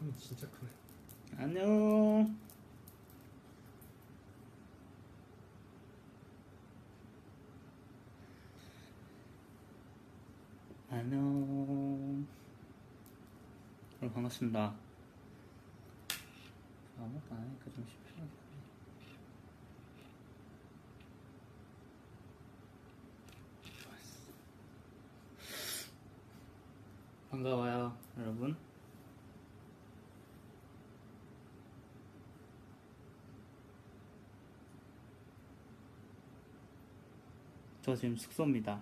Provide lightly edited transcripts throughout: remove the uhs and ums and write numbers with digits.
진짜 크네. 안녕. 안녕. 여러분 반갑습니다. 아무것도 안 하니까 좀 심심하게. 반가워요, 여러분. 저 지금 숙소입니다.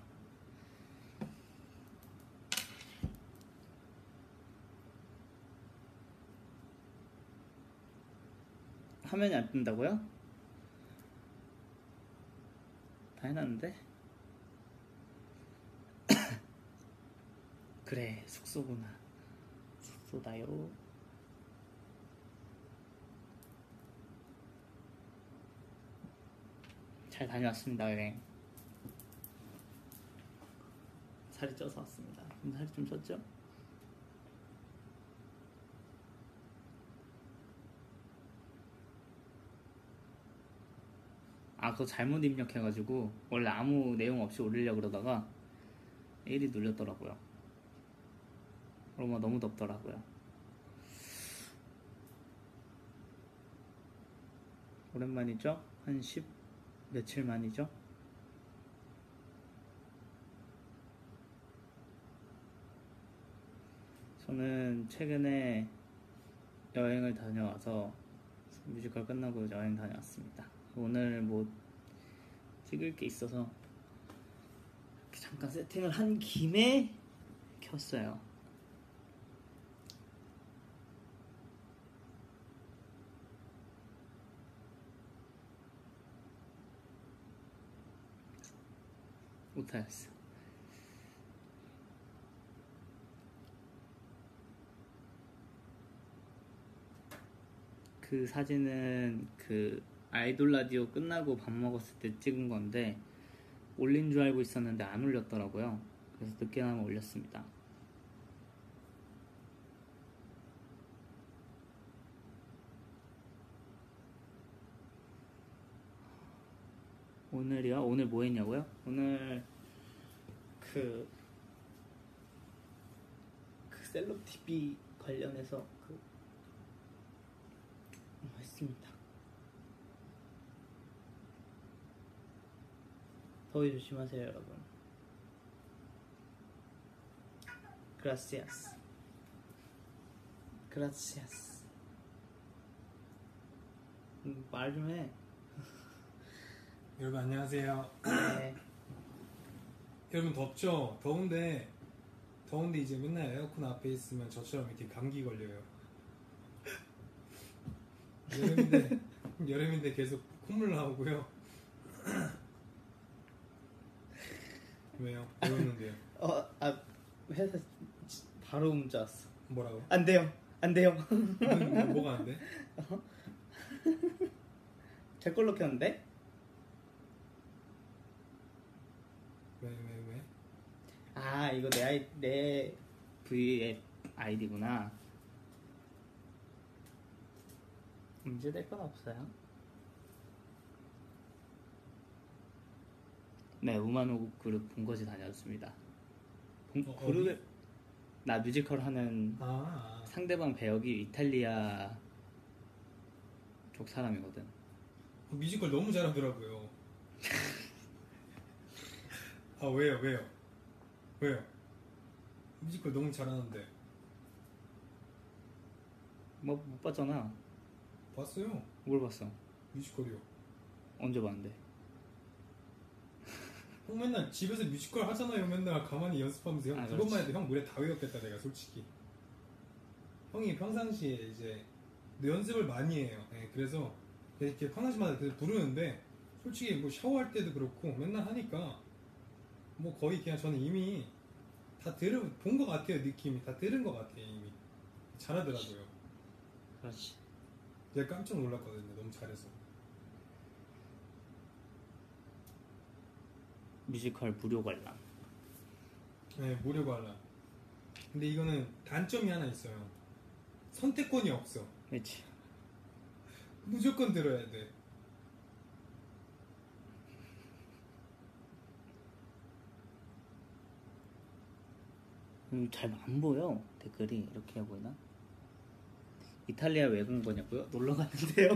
화면이 안 뜬다고요? 다 해놨는데? 그래, 숙소구나. 숙소다요. 잘 다녀왔습니다, 여행. 살이 쪄서 왔습니다. 살이 좀 쪘죠? 아, 그거 잘못 입력해가지고 원래 아무 내용 없이 올리려고 그러다가 1이 눌렸더라고요. 그러면 너무 덥더라고요. 오랜만이죠? 한 10 며칠 만이죠? 저는 최근에 여행을 다녀와서 뮤지컬 끝나고 여행 다녀왔습니다. 오늘 뭐 찍을 게 있어서 이렇게 잠깐 세팅을 한 김에 켰어요. 못하겠어. 그 사진은 그 아이돌 라디오 끝나고 밥 먹었을 때 찍은 건데 올린 줄 알고 있었는데 안 올렸더라고요. 그래서 늦게나마 올렸습니다. 오늘이요? 오늘 뭐 했냐고요? 오늘 그 셀럽 TV 관련해서 했습니다. 더위 조심하세요, 여러분. Gracias. Gracias. 말 좀 해. 여러분 안녕하세요. 네. 여러분 덥죠? 더운데 이제 맨날 에어컨 앞에 있으면 저처럼 이렇게 감기 걸려요. 여름인데 계속 콧물 나오고요. 왜요? 왜 웃는데요? 회사 바로 문자 왔어. 뭐라고? 안 돼요. 뭐가 안 돼? 제 걸로 켰는데? 왜? 아, 이거 내 V앱 아이디구나. 문제될 건 없어요. 네, 우마노국 그룹 본거지 다녔습니다. 그룹에 나 뮤지컬 하는 상대방 배역이 이탈리아 쪽 사람이거든. 뮤지컬 너무 잘하더라고요. 아 왜요? 뮤지컬 너무 잘하는데. 뭐 못 봤잖아. 봤어요. 뭘 봤어? 뮤지컬이요. 언제 봤는데? 형 맨날 집에서 뮤지컬 하잖아요. 맨날 가만히 연습하면서. 형 그것만 해도 형 노래 다 외웠겠다 내가 솔직히. 형이 평상시에 이제 연습을 많이 해요. 네, 그래서 이렇게 평상시마다 계속 부르는데 솔직히 뭐 샤워할 때도 그렇고 맨날 하니까 뭐 거의 그냥 저는 이미 다 본 것 같아요. 느낌이 다 들은 것 같아요. 이미 잘하더라고요. 그렇지. 제가 깜짝 놀랐거든요. 너무 잘해서. 뮤지컬 무료 관람. 네, 무료 관람. 근데 이거는 단점이 하나 있어요. 선택권이 없어. 그렇지. 무조건 들어야 돼. 잘 안 보여. 댓글이 이렇게 보이나? 이탈리아 왜 간 거냐고요? 놀러 갔는데요.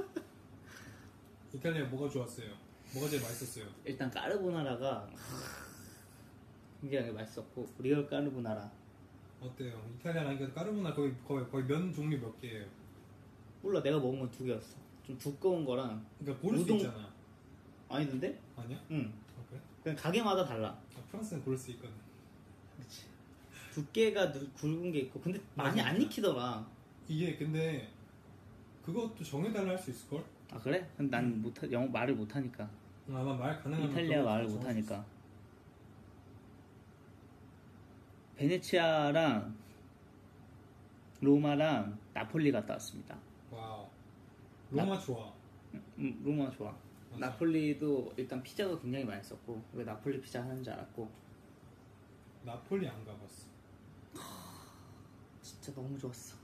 이탈리아 뭐가 좋았어요? 뭐가 제일 맛있었어요? 일단 까르보나라가 굉장히 맛있었고, 리얼 까르보나라. 어때요? 이탈리아라니까 까르보나 거의 면 종류 몇 개예요? 몰라, 내가 먹은 건 2개였어. 좀 두꺼운 거랑. 그러니까 고를 우동- 수 있잖아. 아니던데? 아니야? 응. 아, 그래? 그냥 가게마다 달라. 아, 프랑스는 고를 수 있거든. 그렇지. 두께가 굵은 게 있고, 근데 많이 맞아. 안 익히더라. 이게 근데 그것도 정해달라 할 수 있을걸? 아 그래? 근데 난 영어 말을 못하니까. 아마 말 가능하면 이탈리아 그거 말을 정할 수 못하니까. 베네치아랑 로마랑 나폴리 갔다 왔습니다. 있어. 와우. 로마 좋아. 로마 좋아. 맞아. 나폴리도 일단 피자가 굉장히 맛있었고, 왜 나폴리 피자 하는 줄 알았고. 나폴리 안 가봤어. 진짜 너무 좋았어.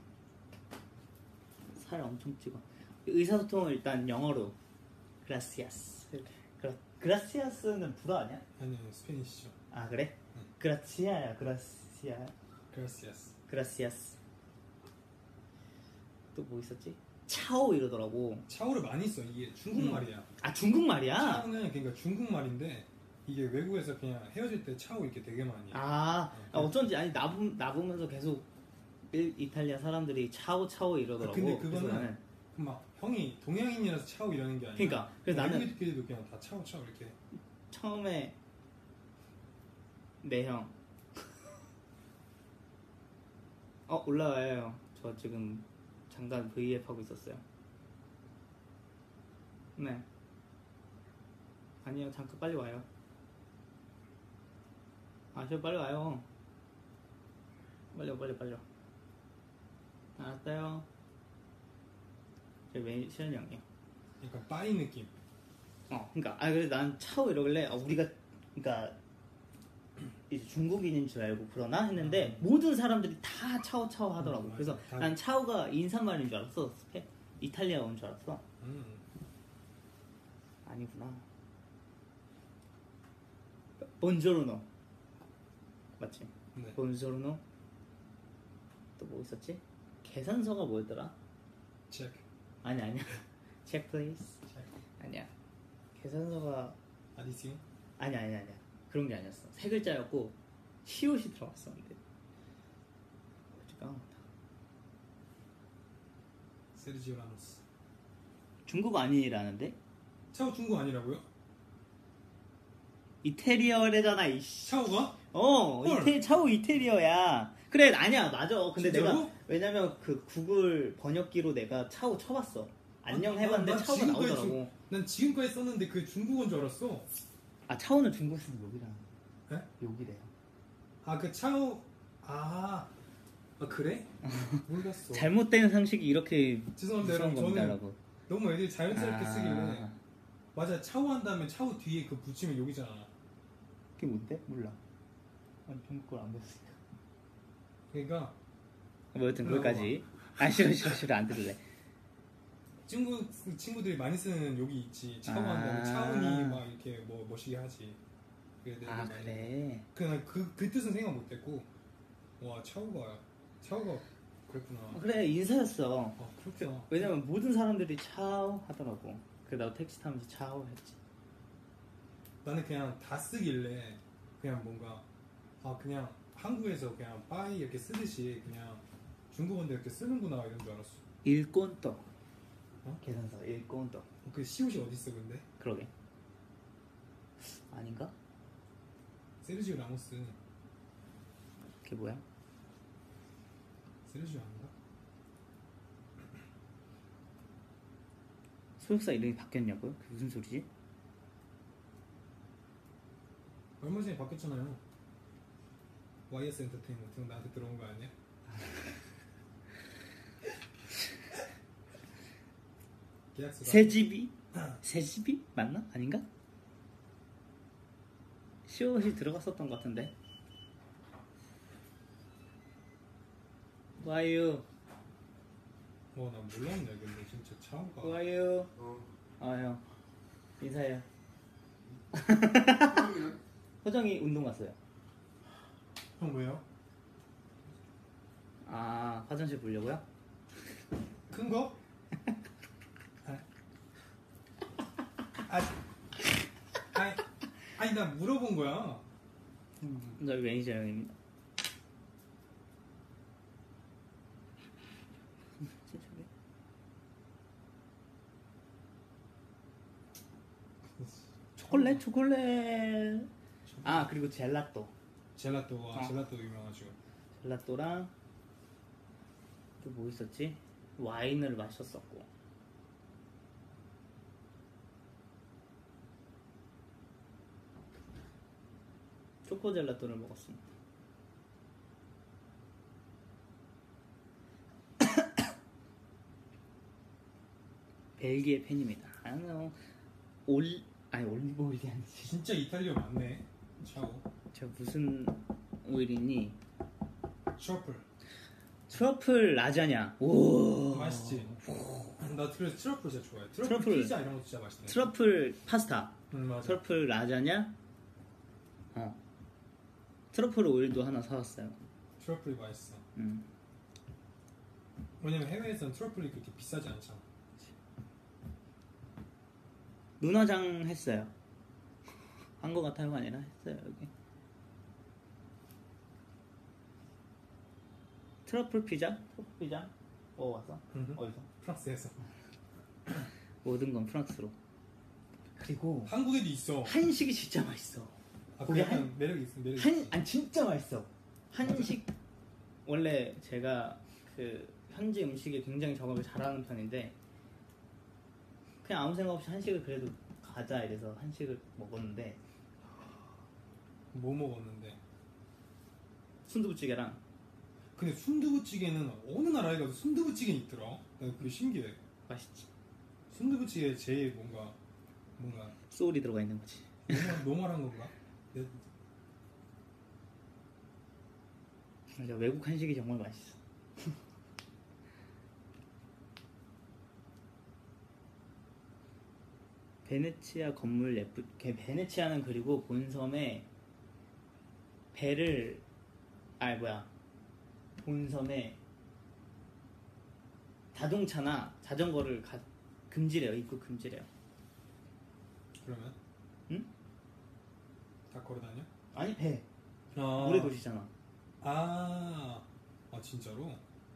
살 엄청 찍어. 의사소통을 일단 영어로 그라시아스. 그라시아스는 불어 아니야? 아니요, 스페니시죠. 아 그래? 응. 그라치아야. 그라시아. 그라시아스. 그라시아스. 또 뭐 있었지? 차오 이러더라고. 차오를 많이 써. 이게 중국말이야. 아 중국말이야? 차오는 그러니까 중국말인데 이게 외국에서 그냥 헤어질 때 차오 이렇게 되게 많이 해. 어쩐지 아니 나 보면서 계속 이탈리아 사람들이 차오 이러더라고. 근데 그래서 그거는 나는 막 형이 동양인이라서 차오 이러는 게 아니라 그러니까 그래서 나는 외국인들끼리도 그냥 다 차오 이렇게. 처음에 네 형. 올라와요. 저 지금 잠깐 V앱 하고 있었어요. 네. 아니요, 잠깐 빨리 와요. 저 빨리 와요. 빨리. 알았어요. 제 메인 시현이 형이요. 약간 빠이 느낌. 그러니까 그래서 난 차오 이러길래 우리가 그러니까 이제 중국인인 줄 알고 그러나 했는데 모든 사람들이 다 차오 하더라고. 그래서 난 차오가 인사말인 줄 알았어. 이탈리아 온 줄 알았어. 아니구나. 본조르노 맞지? 네. 본조르노. 또 뭐 있었지? 계산서가 뭐였더라? 체크. 아니야. 체크 플레이스. 아니야. 계산서가 아디시오. 아니야. 그런 게 아니었어. 세 글자였고 시옷이 들어갔었는데. 까먹었다. 세르지오 라모스. 중국 아니라는데? 차오 중국 아니라고요? 이태리어래잖아 이씨. 차오가? 차오 이태리어야. 그래 아니야 맞아. 근데 진짜로? 내가 왜냐면 그 구글 번역기로 내가 차오 쳐봤어. 안녕 해봤는데 난 차오가 나오더라고. 난 지금까지 썼는데 그게 중국어인 줄 알았어. 차오는 중국에서는 욕이라는 거. 에? 욕이래요. 그 차오. 그래? 몰랐어. 잘못된 상식이 이렇게 죄송합니다 무서운 여러분. 겁니다, 저는 여러분. 너무 애들이 자연스럽게 쓰길래. 맞아, 차오 한 다음에 차오 뒤에 그 붙이면 욕이잖아. 그게 뭔데? 몰라. 아니 중국 걸 안 봤으니까. 그러니까 뭐 여튼 거기까지. 싫어 안 들을래. 중국 친구들이 많이 쓰는 욕이 있지. 차오 한 다음에 차오니 막 이렇게 뭐 멋있게 하지. 그래. 그냥 그 뜻은 생각 못했고, 와 차오가 그랬구나. 그래 인사였어. 그렇구나. 왜냐면 모든 사람들이 차오 하더라고. 그래서 나도 택시 타면서 차오 했지. 나는 그냥 다 쓰길래 그냥 뭔가 그냥 한국에서 그냥 빠이 이렇게 쓰듯이 그냥 중국어인데 이렇게 쓰는구나 이런 줄 알았어. 일꼰떡. 계산서 일꼰떡. 그 시옷이 어디 있어 근데? 그러게. 아닌가? 세르지오 라모스. 그게 뭐야? 세르지오 아닌가? 소속사 이름이 바뀌었냐고요? 그게 무슨 소리지? 얼마 전에 바뀌었잖아요. YS 엔터테인먼트 나한테 들어온 거 아니야? 계약서가 새집이 맞나? 아닌가? 시옷이 들어갔었던 것 같은데. 와유 나 몰랐네. 근데 진짜 차오가. 좋아요. 형 인사해요. 호정이 운동 갔어요. 형 왜요? 아 화장실 보려고요? 큰 거? 아니 나 물어본 거야. 저희 매니저 형입니다. 초콜릿. 아 그리고 젤라또. 젤라또 유명하죠. 젤라또랑 또 뭐 있었지? 와인을 마셨었고. 초코 젤라또를 먹었습니다. 벨기에 팬입니다. 올리브 오일이 아니지. 진짜 이탈리아 맞네. 차오. 저 무슨 오일이니? 트러플 라자냐. 오 맛있지. 나 그래서 트러플 진짜 좋아해. 트러플 피자 이런 거 진짜 맛있네. 트러플 파스타. 맞아. 트러플 라자냐. 트러플 오일도 하나 사왔어요. 트러플이 맛있어. 왜냐면 해외에서는 트러플이 그렇게 비싸지 않잖아. 눈화장 했어요. 한 거 같아요가 아니라 했어요. 여기 트러플 피자 먹어봤어? 어디서? 프랑스에서. 모든 건 프랑스로. 그리고 한국에도 있어. 한식이 진짜 맛있어. 거기 약간 매력이 있어. 진짜 맛있어. 한식 원래 제가 그 현지 음식에 굉장히 적응을 잘하는 편인데 그냥 아무 생각 없이 한식을 그래도 가자 이래서 한식을 먹었는데. 뭐 먹었는데? 순두부찌개랑. 근데 순두부찌개는 어느 나라에 가도 순두부찌개 있더라. 나 그게 신기해. 맛있지. 순두부찌개 제일 뭔가 소울이 들어가 있는 거지. 노멀한 건가? 맞아, 외국 한식이 정말 맛있어. 베네치아 건물 베네치아는 그리고 본섬에 본섬에 자동차나 자전거를 금지래요. 입국 금지래요. 그러면? 응? 다 걸어다녀? 아니 배. 물의 도시잖아. 진짜로?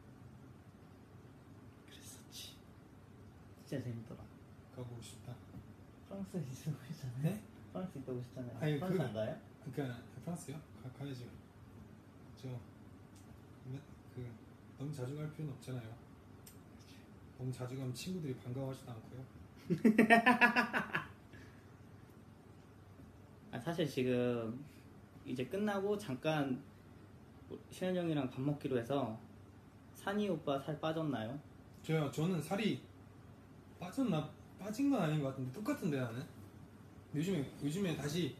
그랬었지. 진짜 재밌더라. 가보고 싶다. 프랑스에 있다고 했잖아요. 네? 프랑스 있다고 했잖아요. 아니, 프랑스 안 가요? 그러니까 프랑스요? 가야죠. 너무 자주 갈 필요는 없잖아요. 너무 자주 가면 친구들이 반가워하지도 않고요. 사실 지금 이제 끝나고 잠깐 시현 형이랑 밥 먹기로 해서 산이 오빠 살 빠졌나요? 저는 살이 빠진 건 아닌 것 같은데 똑같은데 나는. 요즘에 다시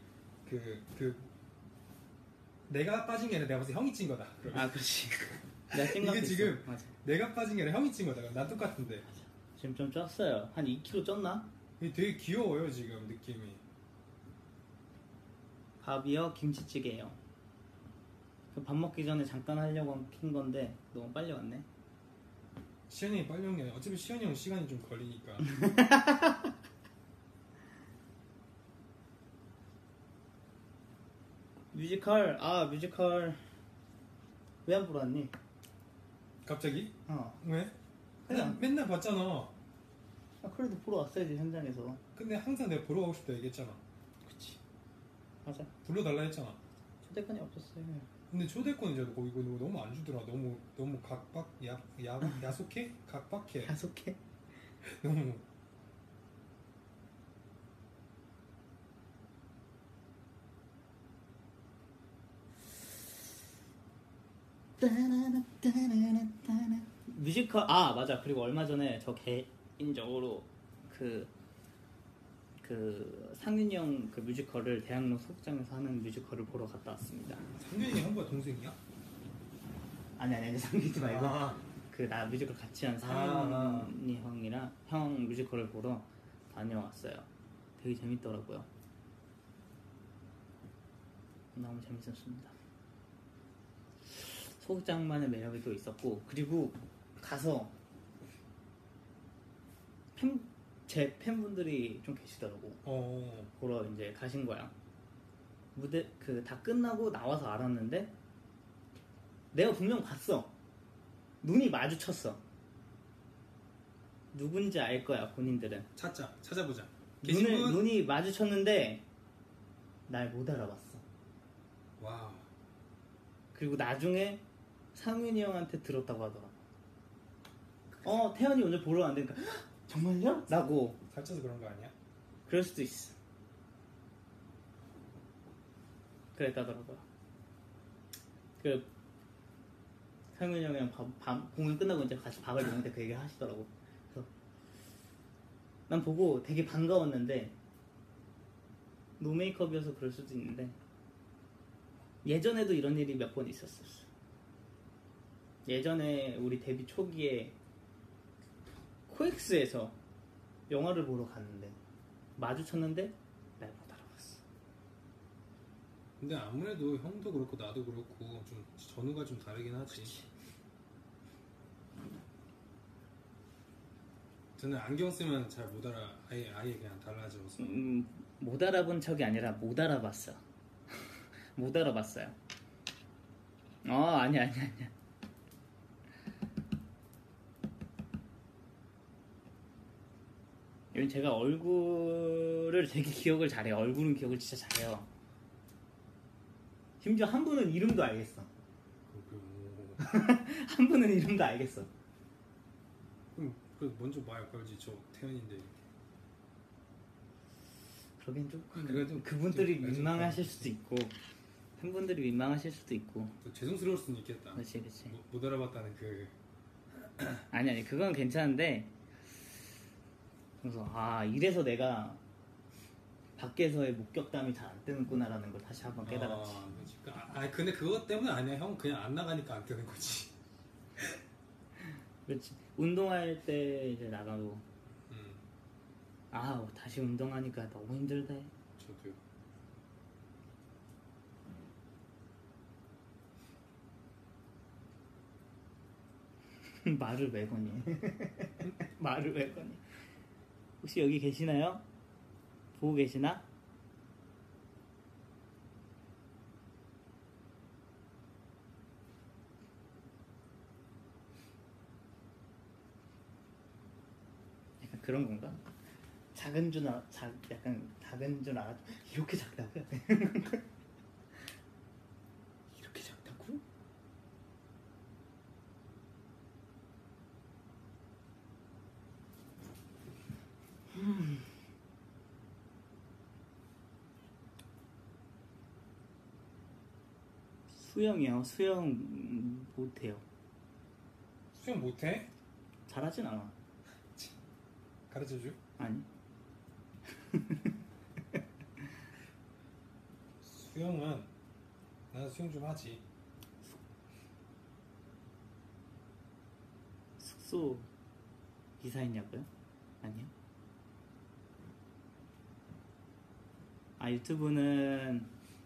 내가 빠진 게 아니라 내가 봤을 때 형이 찐 거다. 그러면. 그렇지. 내가 찐 것도 이게 지금 있어. 맞아. 내가 빠진 게 아니라 형이 찐 거다. 난 똑같은데. 지금 좀 쪘어요. 한 2kg 쪘나? 이게 되게 귀여워요 지금 느낌이. 밥이요? 김치찌개요. 밥 먹기 전에 잠깐 하려고 킨 건데 너무 빨리 왔네. 시현이 형이 빨리 온 게 아니라 어차피 시현이 형 시간이 좀 걸리니까. 뮤지컬 왜 안 보러 왔니? 갑자기? 왜? 맨날 봤잖아. 그래도 보러 왔어야지 현장에서. 근데 항상 내가 보러 가고 싶다 얘기했잖아. 그치. 맞아. 불러달라 했잖아. 초대권이 없었어요. 근데 초대권 이제 거기 너무 안 주더라. 너무 야속해? 각박해. 야속해? 너무. 뮤지컬 맞아. 그리고 얼마 전에 저 개인적으로 상윤이 형 그 뮤지컬을 대학로 소극장에서 하는 뮤지컬을 보러 갔다 왔습니다. 상윤이 형보다 동생이야? 아니 상윤이 말고 그 나 뮤지컬 같이 한 상윤이 형이랑 형 뮤지컬을 보러 다녀왔어요. 되게 재밌더라고요. 너무 재밌었습니다. 소극장만의 매력이 또 있었고, 그리고 가서 제 팬분들이 좀 계시더라고. 보러 이제 가신 거야. 무대 그 다 끝나고 나와서 알았는데 내가 분명 봤어. 눈이 마주쳤어. 누군지 알 거야 본인들은. 찾아보자. 눈이 마주쳤는데 날 못 알아봤어. 와. 그리고 나중에 상윤이 형한테 들었다고 하더라고. 태연이 오늘 보러 왔는데 정말요? 라고. 살쪄서 그런 거 아니야? 그럴 수도 있어. 그랬다더라고요. 그 상윤이 형이랑 공연 끝나고 이제 같이 밥을 먹는데 그 얘기 하시더라고. 그래서 난 보고 되게 반가웠는데 노 메이크업이어서 그럴 수도 있는데 예전에도 이런 일이 몇 번 있었었어. 예전에 우리 데뷔 초기에 코엑스에서 영화를 보러 갔는데 마주쳤는데 날 못 알아봤어. 근데 아무래도 형도 그렇고 나도 그렇고 좀 전후가 좀 다르긴 하지. 그치. 저는 안경 쓰면 잘 못 알아. 아예 그냥 달라져서. 못 알아본 척이 아니라 못 알아봤어. 못 알아봤어요. 아니야. 이건 제가 얼굴을 되게 기억을 잘해요. 얼굴은 기억을 진짜 잘해요. 심지어 한 분은 이름도 알겠어. 한 분은 이름도 알겠어. 그럼 먼저 말 걸지. 저 태연인데. 그러긴 좀 그분들이 민망하실 수도 있고 팬분들이 민망하실 수도 있고 또 죄송스러울 수는 있겠다. 그렇지. 못 알아봤다는 그. 아니 그건 괜찮은데 그래서 이래서 내가 밖에서의 목격담이 잘 안 뜨는구나라는 걸 다시 한번 깨달았지. 근데 그것 때문에 아니야. 형 그냥 안 나가니까 안 뜨는 거지. 그렇지. 운동할 때 이제 나가고 다시 운동하니까 너무 힘들다. 저도요. 말을 왜 거니? 말을 왜 거니? 혹시 여기 계시나요? 보고 계시나? 약간 그런 건가? 작은 줄 약간 작은 줄 알아. 이렇게 작다고요? 이렇게 작다고? 수영이요? 수영 못해요. 수영 못해? 잘하진 않아. 가르쳐줘? 아니. 수영은 나는 수영 좀 하지. 숙소 이사했냐고요? 아니요. 유튜브는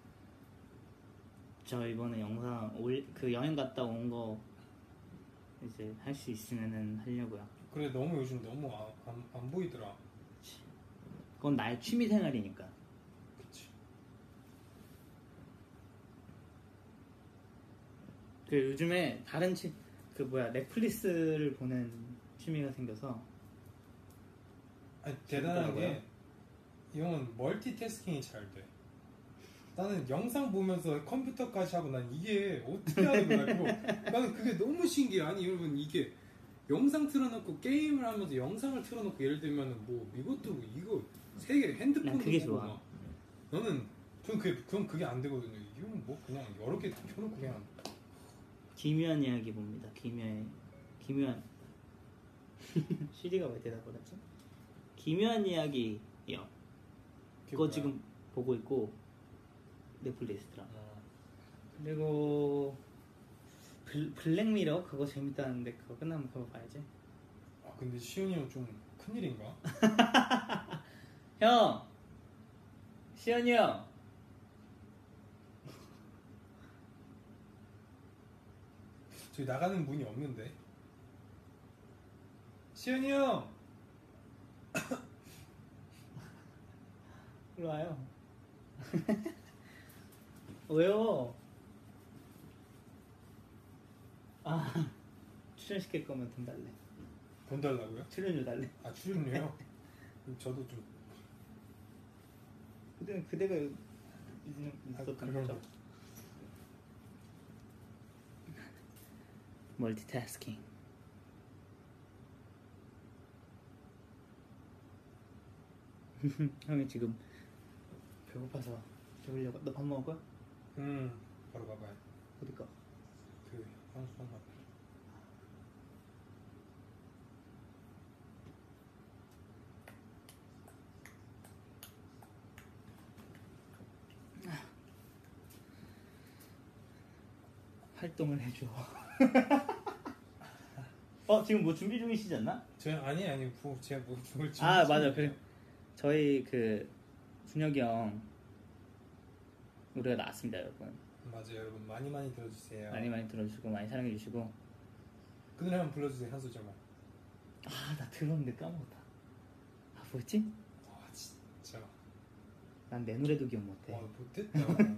저 이번에 영상 그 여행 갔다 온 거 이제 할 수 있으면은 하려고요. 그래 너무 요즘 너무 안 보이더라. 그건 나의 취미 생활이니까. 그치. 그 요즘에 다른 넷플릭스를 보는 취미가 생겨서. 대단하게 이 형은 멀티태스킹이 잘 돼. 나는 영상 보면서 컴퓨터까지 하고 난 이게 어떻게 하는 거야? 나는 그게 너무 신기해. 아니 여러분 이게 영상 틀어놓고 게임을 하면서 영상을 틀어놓고 예를 들면은 이것도 이거 세 개 핸드폰도 그게 보고 좋아. 막. 저는 그게 안 되거든요. 이건 그냥 여러 개 켜놓고 그냥. 기묘한 이야기 봅니다. 기묘한 시리가 왜 대답을 하지? 기묘한 이야기요. 그거 지금 보고 있고 넷플릭스더라. 그리고 블랙미러 그거 재밌다는데 그거 끝나면 그거 봐야지. 아 근데 시현이 형 좀 큰일인가? 형! 시현이 형! 저기 나가는 문이 없는데. 시현이 형! 일로 와요. 왜요? 아, 출연시킬 거면 돈 달래. 돈 달라고요? 출연료 달래. 아 출연료요? 그럼 저도 좀. 그대가 있었던 그런 거죠. 멀티태스킹. 형이 지금 배고파서 먹으려고. 너 밥 먹을 거야? 바로 가봐요. 어디 가? 그 향수방 가봐. 활동을 해줘. 지금 뭐 준비 중이시지 않나? 아니 제가 뭐 죽을 지. 아 맞아. 그래. 저희 그 준혁이 형 노래가 나왔습니다, 여러분. 맞아요, 여러분 많이 들어주세요. 많이 들어주시고 많이 사랑해 주시고. 그 노래 한번 불러주세요, 한 소절만. 아, 나 들었는데 까먹었다. 아, 뭐였지? 와 진짜. 난 내 노래도 기억 못해. 못했다.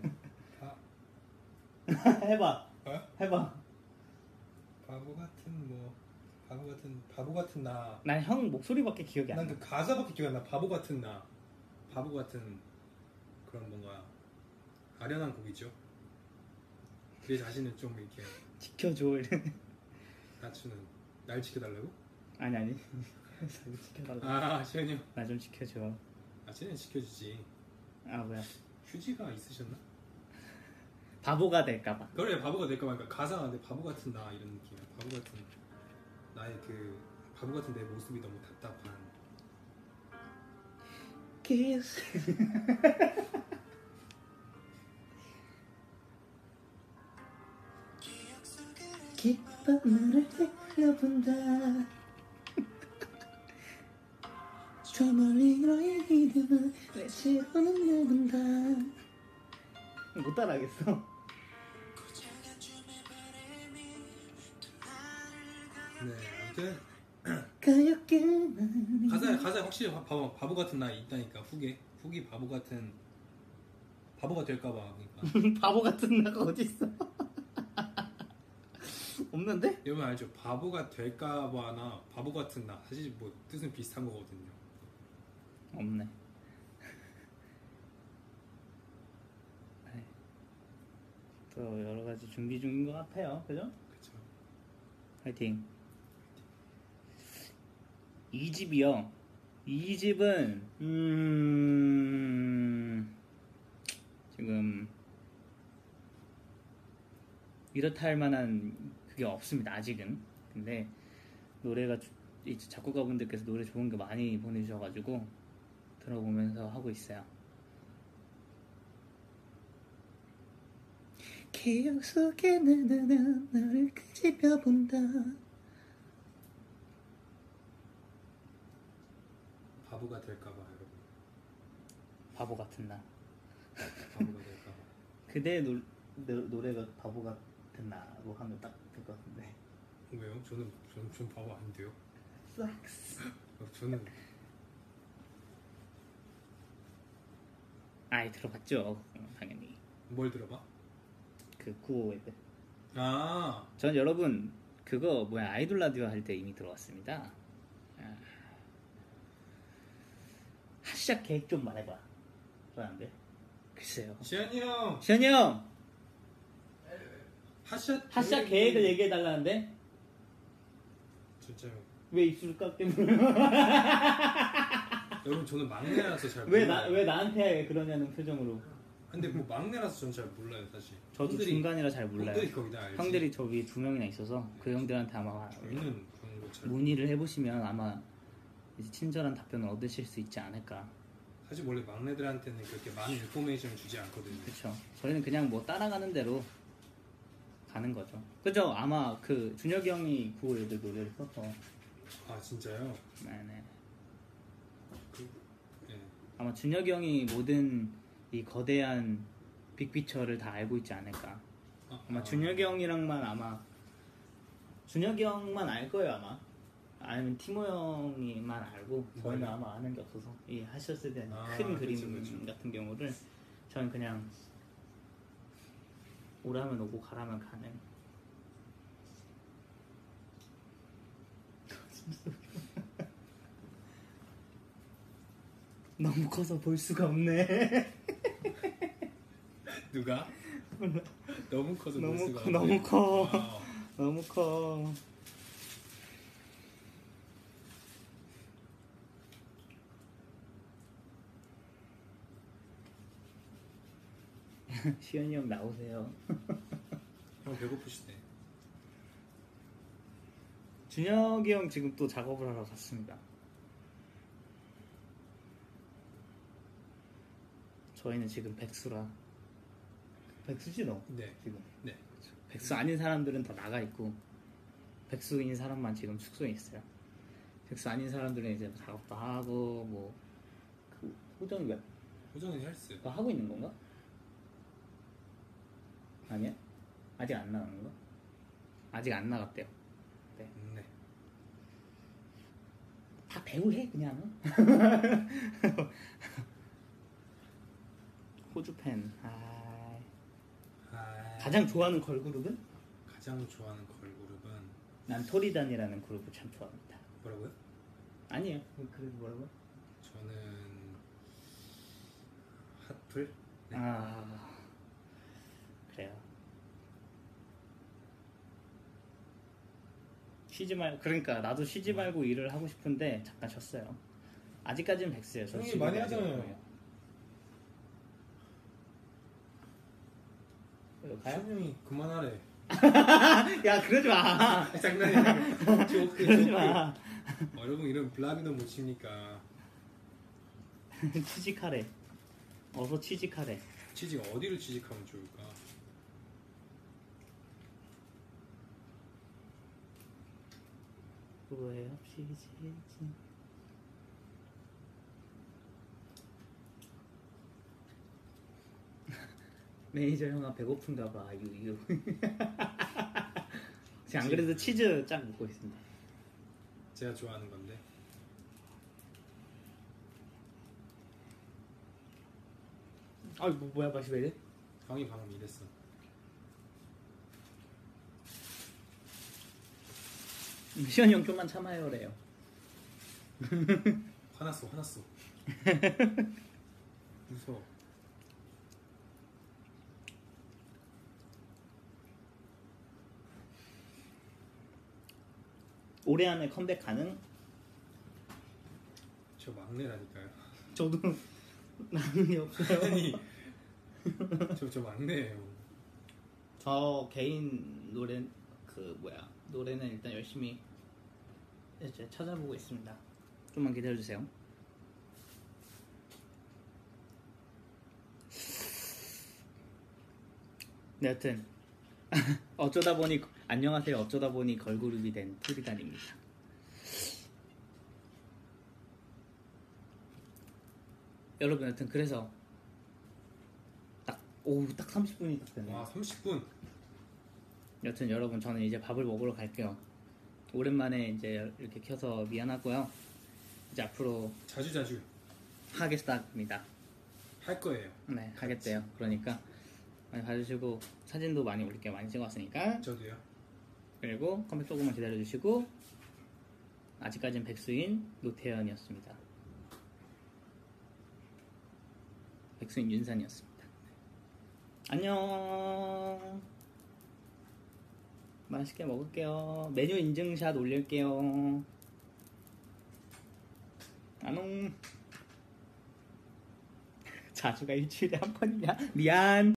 해봐. 해봐. 바보 같은 나. 난 형 목소리밖에 기억이 안 나. 난 그 가사밖에 기억 안 나. 바보 같은 나. 바보 같은 그런 뭔가 아련한 곡이죠. 내 자신을 좀 이렇게 지켜줘 이런. 낮추는. 날 지켜달라고? 아니. 날 지켜달라고. 아 시현이 형. 나 좀 지켜줘. 시현이 지켜주지. 아 뭐야? 휴지가 있으셨나? 바보가 될까봐. 그래 바보가 될까봐. 그러니까 가사가 근데 바보 같은 나 이런 느낌이야. 바보 같은 나의 그 바보 같은 내 모습이 너무 답답한. 키스. 기쁨을 흘려본다. 저 멀리 너의 이름을 외치고는 내본다. 못 따라하겠어. 네, 아무튼 가사에 확실히 바보 같은 나 있다니까. 후기 바보가 될까봐. 그러니까 바보 같은 나가 어딨어? 없는데? 여러분 알죠? 바보가 될까봐나 바보 같은 나 사실 뭐 뜻은 비슷한 거거든요. 없네. 또 여러 가지 준비 중인 것 같아요, 그죠? 그렇죠. 화이팅. 2집이요. 2집은 지금 이렇다 할 만한 그게 없습니다, 아직은. 근데 노래가 이제 작곡가분들께서 노래 좋은 게 많이 보내주셔가지고 들어보면서 하고 있어요. 기억 속에 나는 너를 끄집어본다. 바보가 될까봐 여러분. 바보 같은 나. 바보가 될까봐. 그대 노래가 바보 같은 나로 하면 딱 될 것 같은데. 왜요? 저는 바보 아닌데요. 플렉스. 저는 아이 들어봤죠, 당연히. 뭘 들어봐? 그 구호에. 아, 전 여러분 그거 아이돌 라디오 할 때 이미 들어왔습니다. 핫샷 계획 좀 말해봐. 그러는데 글쎄요. 시현이 형. 시현이 형 핫샷 계획을 얘기해 달라는데 진짜요. 왜 입술을 깎게 물어? 여러분 저는 막내라서 잘 왜 몰라요. 나한테 그러냐는 표정으로. 근데 뭐 막내라서 저는 잘 몰라요 사실. 저도 중간이라 잘 몰라요. 형들이 거기다 알지. 형들이 저 위에 2명이나 있어서 그 형들한테 아마 저희는 그런 거잘 문의를 해보시면 아마 이제 친절한 답변을 얻으실 수 있지 않을까. 사실 원래 막내들한테는 그렇게 많은 인포메이션을 주지 않거든요. 그렇죠. 저희는 그냥 뭐 따라가는 대로 가는 거죠. 그죠? 아마 그 준혁이 형이 그 애들 노래를 써서. 아 진짜요? 네네. 네. 아마 준혁이 형이 모든 이 거대한 빅피처를 다 알고 있지 않을까. 아마 준혁이 형이랑만 아마 준혁이 형만 알 거예요 아마. 아니면 티모 형이만 알고 저희는 아마 아는 게 없어서 이 하셨을 때 큰 그림 그쵸. 같은 경우를 저는 그냥 오라면 오고 가라면 가는. 너무 커서 볼 수가 없네. 누가? 너무 커서 볼 너무 수가 커, 없네. 너무 커. 아, 너무 커. 시현이 형 나오세요. 형 배고프시대. 준혁이 형 지금 또 작업을 하러 갔습니다. 저희는 지금 백수라. 백수지 너? 네. 지금. 네. 백수 아닌 사람들은 다 나가 있고 백수인 사람만 지금 숙소에 있어요. 백수 아닌 사람들은 이제 작업도 하고 뭐 그 호정이 왜? 호정이 헬스. 그거 하고 있는 건가? 아니야? 아직 안 나가는 건가? 아직 안 나갔대요. 네. 네. 다 배우해 그냥. 호주 팬. 가장 좋아하는 걸그룹은? 가장 좋아하는 걸그룹은 난 토리단이라는 그룹을 참 좋아합니다. 뭐라고요? 아니에요. 그래도 뭐라고요? 저는 핫플. 네. 아 그래요. 쉬지 말고 그러니까 나도 쉬지 말고 일을 하고 싶은데 잠깐 쉬었어요. 아직까지는 백수예요. 저 형이 지금 많이 아직 하잖아요. 없고요. 가요? 형이 그만하래. 야 그러지 마. 장난이야. 그러지 마. 여러분 이런 블라비도 못 칩니까? 취직하래. 어서 취직하래. 취직 어디로 취직하면 좋을까? 왜 없이 지지? 매니저 형아 배고픈가 봐. 유유. 제가 안 그래도 치즈 쫙 먹고 있습니다. 제가 좋아하는 건데. 아 뭐야 맛이 왜 이래? 형이 방금 이랬어. 시현이 형 좀만 참아요래요. 화났어. 무서워. 올해 안에 컴백 가능? 저 막내라니까요. 저도 나는 없어요. 아니, 저 막내예요. 저 개인 노래 노래는 일단 열심히 이제 찾아보고 있습니다. 좀만 기다려주세요. 네, 여튼 어쩌다 보니 안녕하세요. 어쩌다 보니 걸그룹이 된 토리단입니다. 여러분 여튼 그래서 딱 30분이 딱 됐네요. 와 30분. 여튼 여러분 저는 이제 밥을 먹으러 갈게요. 오랜만에 이제 이렇게 켜서 미안하고요. 이제 앞으로 자주 하겠습니다. 할 거예요. 네, 하겠대요. 그러니까 많이 봐주시고 사진도 많이 올릴게요. 많이 찍어왔으니까. 저도요. 그리고 컴백 조금만 기다려주시고 아직까지는 백수인 노태현이었습니다. 백수인 윤산이었습니다. 안녕. 맛있게 먹을게요. 메뉴 인증샷 올릴게요. 안녕. 자주가 일주일에 한 번이냐? 미안.